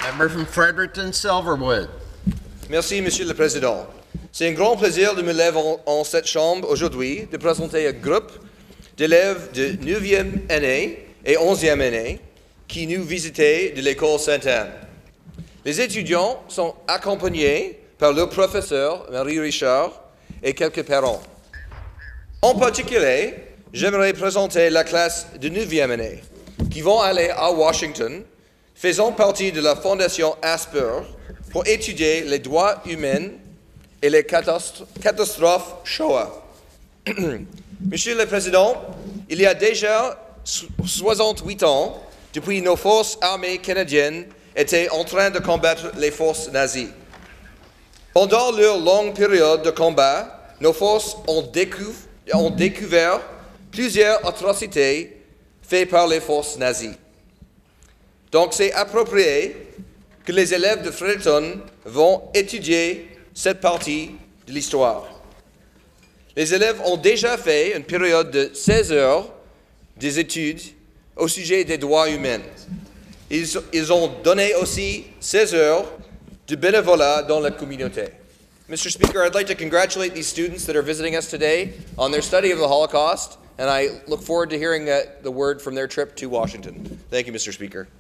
Member from Fredericton, Silverwood. Merci, Monsieur le Président. C'est un grand plaisir de me lever en cette chambre aujourd'hui de présenter un groupe d'élèves de 9e année et 11e année qui nous visitaient de l'école Sainte-Anne. Les étudiants sont accompagnés par leur professeur, Marie Richard, et quelques parents. En particulier, j'aimerais présenter la classe de 9e année qui vont aller à Washington, faisant partie de la Fondation Asper pour étudier les droits humains et les catastrophes Shoah. Monsieur le Président, il y a déjà 68 ans, depuis nos forces armées canadiennes étaient en train de combattre les forces nazies. Pendant leur longue période de combat, nos forces ont découvert plusieurs atrocités faites par les forces nazies. Donc c'est approprié que les élèves de Fredericton vont étudier cette partie de l'histoire. Les élèves ont déjà fait une période de 16 heures des études au sujet des droits humains. Ils ont donné aussi 16 heures de bénévolat dans la communauté. Mr. Speaker, I'd like to congratulate these students that are visiting us today on their study of the Holocaust, and I look forward to hearing the word from their trip to Washington. Thank you, Mr. Speaker.